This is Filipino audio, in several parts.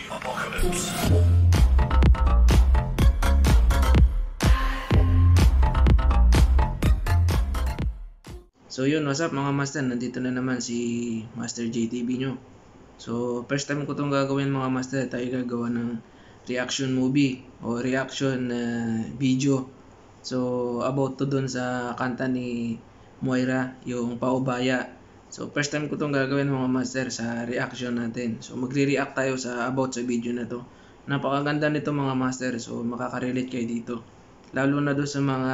So yun, what's up mga master, nandito na naman si Master JTV nyo. So first time ko itong gagawin mga master, tayo gagawa ng reaction movie o reaction video. So about to dun sa kanta ni Moira, yung Paubaya. So first time ko itong gagawin mga master sa reaction natin. So magre-react tayo sa about sa video na to. Napakaganda nito mga master, so makaka-relate kayo dito. Lalo na doon sa mga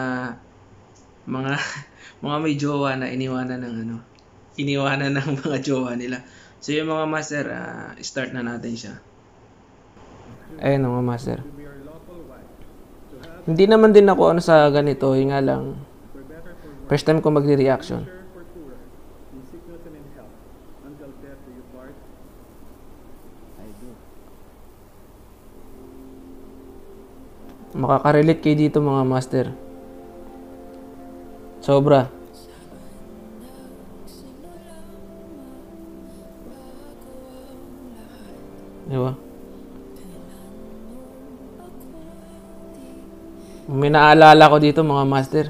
mga may jowa na iniwanan ng mga jowa nila. So yung mga master, start na natin siya. Ayun mga master. Hindi naman din ako sa ganito, yung nga lang first time ko magre-reaction. Makaka-relate kayo dito mga master. Sobra. Diba? May naalala ko dito mga master.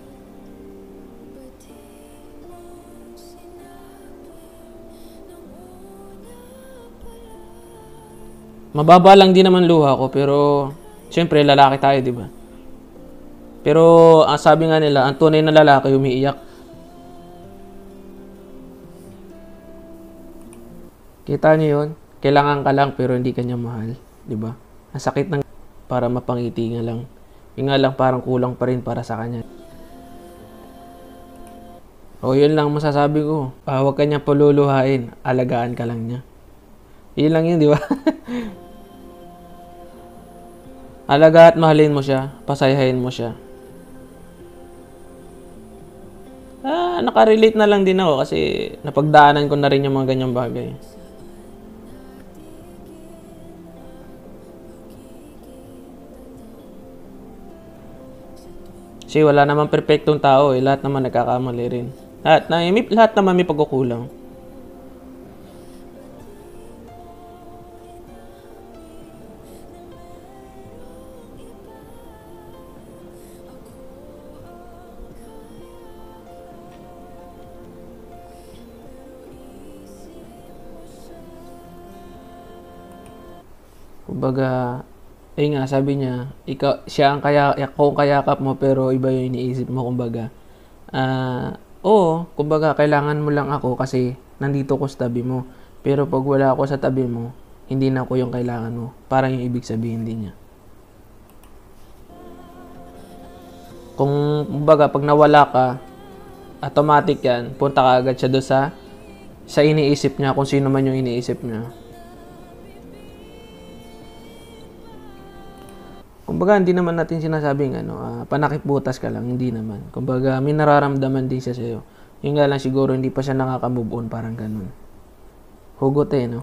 Mababa lang din naman luha ko, pero siyempre lalaki tayo, di ba? Pero sabi nga nila, ang tunay na lalaki umiiyak. Kita niyo yun? Kailangan ka lang pero hindi kanya mahal, di ba? Ang sakit ng para mapangiti nga lang. Yung nga lang parang kulang pa rin para sa kanya. O yun lang masasabi ko. Huwag kanya paluluhain, alagaan ka lang niya. Yun lang yun, di ba? Alaga at mahalin mo siya, pasayahin mo siya. Nakarelate na lang din ako kasi napagdaanan ko na rin yung mga ganyang bagay. Kasi wala naman perfectong tao eh, lahat naman nagkakamali rin. Lahat naman may pagkukulang. Kumbaga, nga sabi niya, siya ang kayakap mo pero iba yung iniisip mo kumbaga. Kumbaga kailangan mo lang ako kasi nandito ko sa tabi mo. Pero pag wala ako sa tabi mo, hindi na ako yung kailangan mo. Parang yung ibig sabihin din niya. Kumbaga pag nawala ka, automatic yan, punta ka agad siya doon sa iniisip niya, kung sino man yung iniisip niya. Kumbaga, hindi naman natin sinasabing panakip-butas ka lang, hindi naman. Kumbaga, may nararamdaman din siya sa'yo. Yung nga lang siguro, hindi pa siya nakaka-move on, parang ganun. Hugot no?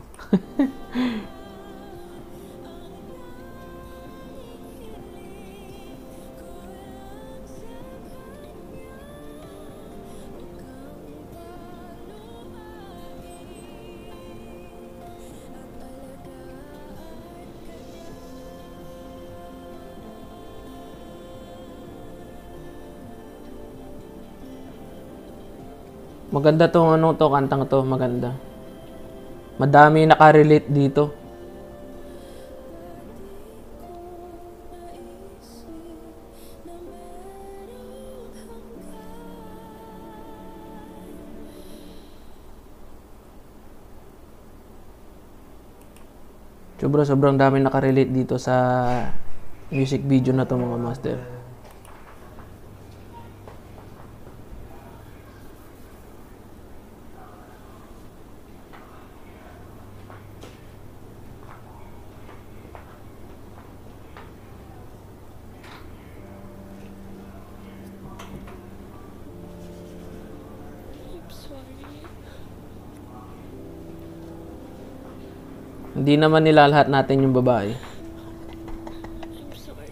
Maganda tong kantang to, maganda. Madami nakarelate dito. Sobrang dami nakarelate dito sa music video na to mga master. Hindi naman nilalahat natin yung babae. I'm sorry.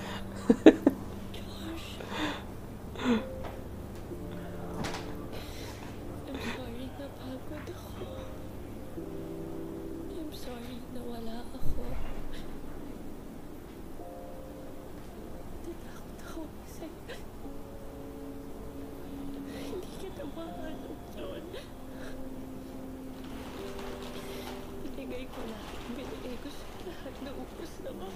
I'm sorry, napagod ako. I'm sorry, nawala ako. Natatakot ako kasi hindi kita mahanap, John. Binigay ko lahat. Binigay ko sa lahat. Naubos na ako.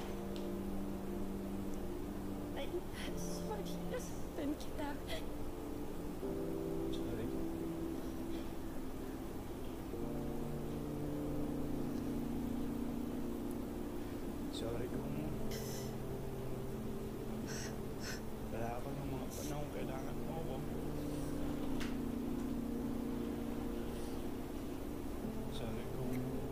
Ay, sorry. Nasaktan kita. Sorry. Sorry kung wala ako ng mga panahon kailangan mo ako. Sorry kung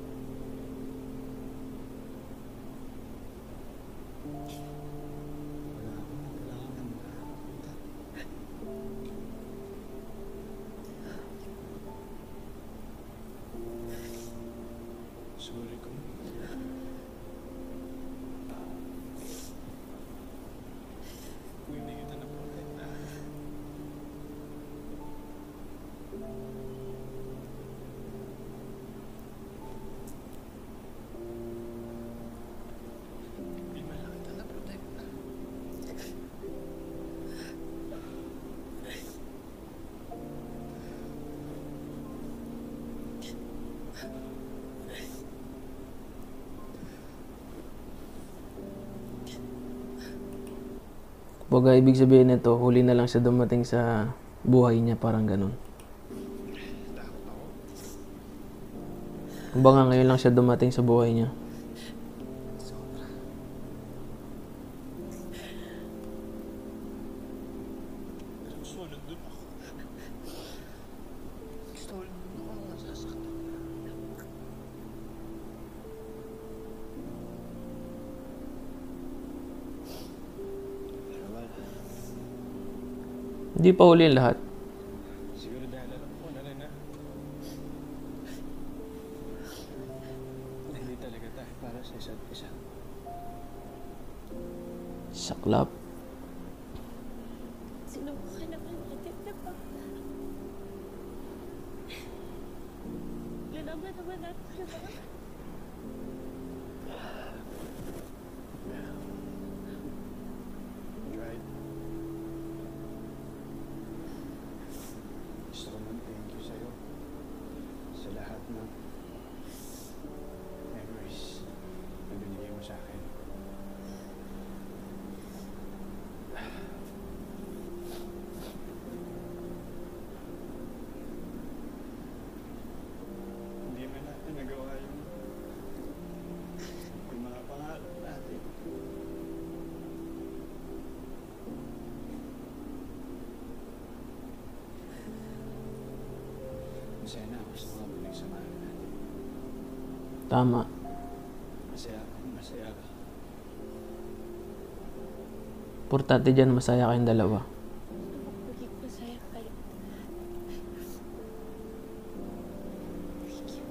wala akong kailangan mo. Sorry kung hindi kita naprotekta. Hindi man lang kita naprotekta. Kumbaga, ibig sabihin nito, huli na lang siya dumating sa buhay niya, parang ganun. Takot ako. Kumbaga, ngayon lang siya dumating sa buhay niya. Sobra. Pero gusto ko nandun ako. Gusto ko nandun ako nasasaktan. Pero wala. Hindi pa huli ang lahat. Siguro dahil alam ko na rin na hindi talaga tayo para sa isa't isa. Saklap. Sinubukan naman natin na ba? Lalaman naman natin lahat. Right? Gusto ko mag-thank you sa'yo sa lahat ng memories na binigay mo sa akin. Hindi man natin nagawa yung mga pangarap natin. Masaya na ako sa mga pinagsamahan natin. Tama. Masaya ako, masaya ka. Importante dyan, masaya kayong dalawa. Magiging masaya kayo. Thank you.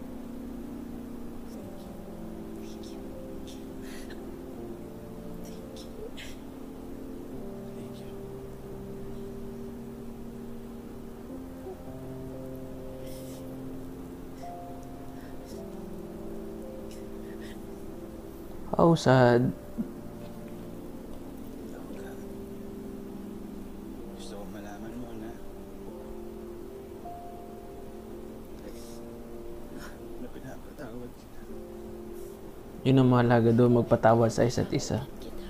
Thank you. Thank you. Thank you. How sad. Gusto ko malaman mo na pinapatawad kita. Yun ang mahalaga doon, magpatawad sa isa't isa. Kita.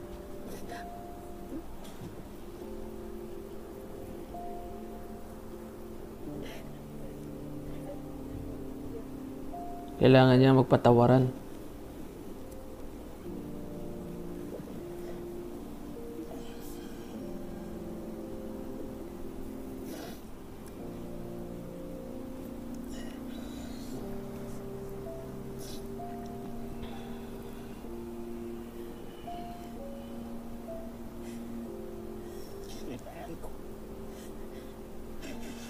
Kailangan niya magpatawaran. Kailangan ko.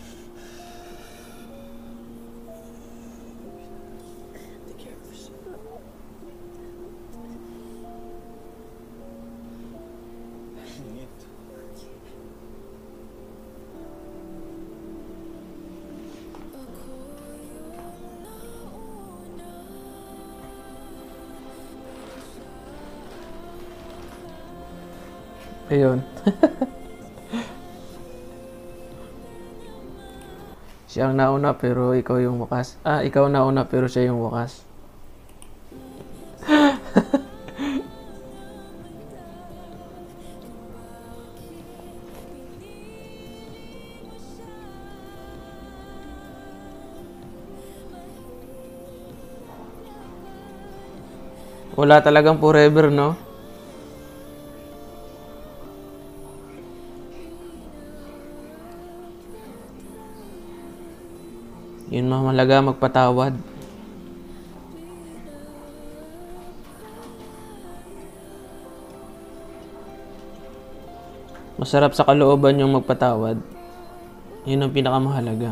Take care of yourself. Ayun. Siya ang nauna pero ikaw yung wakas. Ikaw nauna pero siya yung wakas. Wala talagang forever, no? Yun mahalaga, magpatawad. Masarap sa kalooban yung magpatawad. Yun ang pinakamahalaga.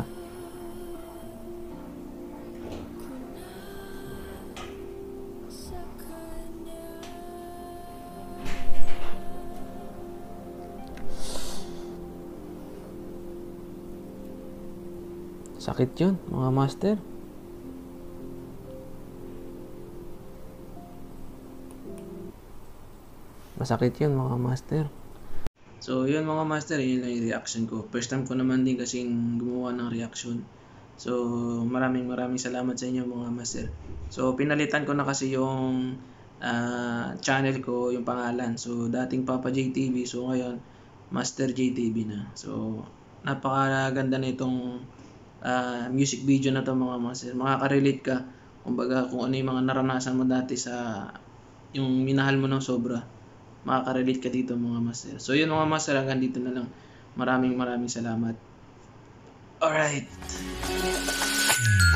Sakit yun, mga master. Masakit yun, mga master. So, yun mga master, yun lang yung reaction ko. First time ko naman din kasing gumawa ng reaction. So, maraming salamat sa inyo mga master. So, pinalitan ko na kasi yung channel ko, yung pangalan. So, dating Papa JTV. So, ngayon, Master JTV na. So, napakaganda na itong music video na to mga master. Makaka-relate ka kumbaga kung ano yung mga naranasan mo dati sa yung minahal mo ng sobra. Makaka-relate ka dito mga master. So yun mga master, hanggang dito na lang. Maraming salamat. Alright.